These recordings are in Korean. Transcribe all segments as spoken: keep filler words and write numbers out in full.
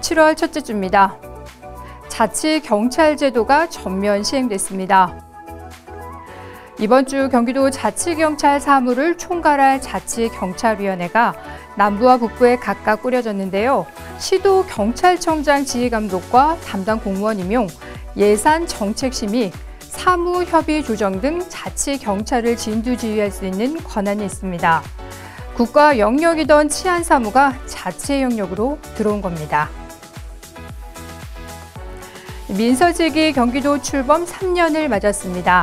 칠월 첫째 주입니다. 자치경찰제도가 전면 시행됐습니다. 이번 주 경기도 자치경찰 사무를 총괄할 자치경찰위원회가 남부와 북부에 각각 꾸려졌는데요. 시도 경찰청장 지휘감독과 담당 공무원 임용, 예산 정책심의, 사무협의 조정 등 자치경찰을 진두지휘할 수 있는 권한이 있습니다. 국가 영역이던 치안사무가 자치 영역으로 들어온 겁니다. 민서직이 경기도 출범 삼 년을 맞았습니다.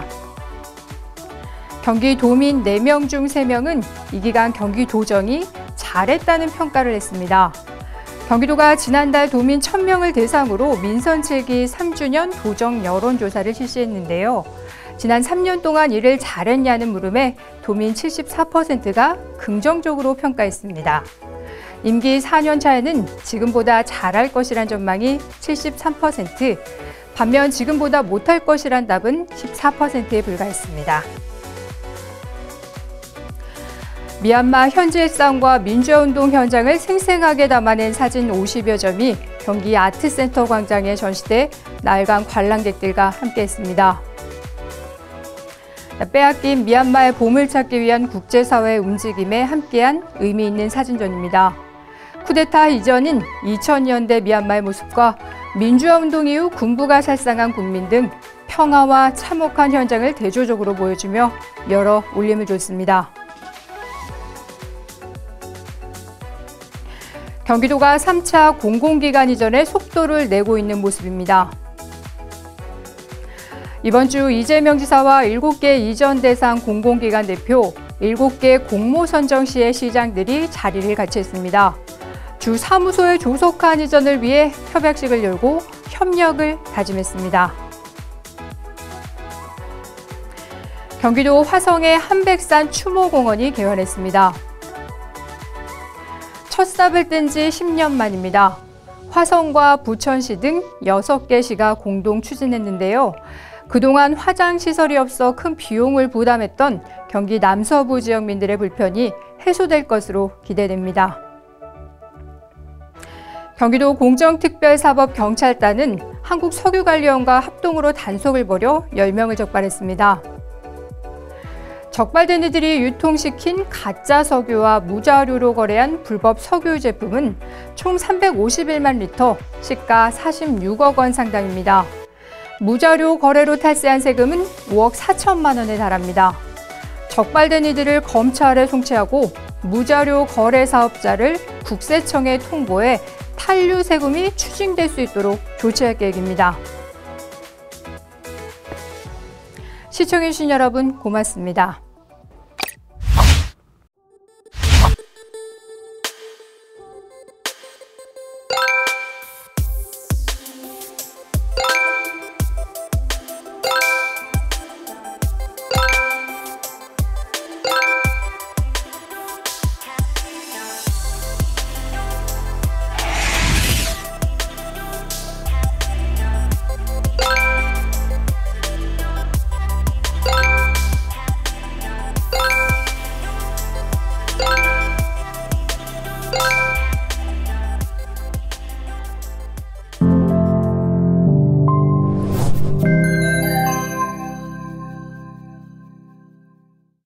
경기도민 네 명 중 세 명은 이 기간 경기도정이 잘했다는 평가를 했습니다. 경기도가 지난달 도민 천 명을 대상으로 민선체기 삼 주년 도정 여론조사를 실시했는데요. 지난 삼 년 동안 일을 잘했냐는 물음에 도민 칠십사 퍼센트가 긍정적으로 평가했습니다. 임기 사 년 차에는 지금보다 잘할 것이란 전망이 칠십삼 퍼센트, 반면 지금보다 못할 것이란 답은 십사 퍼센트에 불과했습니다. 미얀마 현지 일상과 민주화운동 현장을 생생하게 담아낸 사진 오십여 점이 경기 아트센터 광장에 전시돼 나흘간 관람객들과 함께했습니다. 빼앗긴 미얀마의 보물찾기 위한 국제사회의 움직임에 함께한 의미 있는 사진전입니다. 쿠데타 이전인 이천 년대 미얀마의 모습과 민주화운동 이후 군부가 살상한 국민 등 평화와 참혹한 현장을 대조적으로 보여주며 여러 울림을 줬습니다. 경기도가 삼 차 공공기관 이전에 속도를 내고 있는 모습입니다. 이번 주 이재명 지사와 일곱 개 이전 대상 공공기관 대표, 일곱 개 공모선정시의 시장들이 자리를 같이 했습니다. 주 사무소의 조속한 이전을 위해 협약식을 열고 협력을 다짐했습니다. 경기도 화성의 한백산 추모공원이 개원했습니다. 첫 삽을 뜬 지 십 년 만입니다. 화성과 부천시 등 여섯 개 시가 공동 추진했는데요. 그동안 화장시설이 없어 큰 비용을 부담했던 경기 남서부 지역민들의 불편이 해소될 것으로 기대됩니다. 경기도 공정특별사법경찰단은 한국석유관리원과 합동으로 단속을 벌여 열 명을 적발했습니다. 적발된 이들이 유통시킨 가짜 석유와 무자료로 거래한 불법 석유 제품은 총 삼백오십일만 리터, 시가 사십육억 원 상당입니다. 무자료 거래로 탈세한 세금은 오억 사천만 원에 달합니다. 적발된 이들을 검찰에 송치하고 무자료 거래 사업자를 국세청에 통보해 탄류 세금이 추징될 수 있도록 조치할 계획입니다. 시청해주신 여러분 고맙습니다.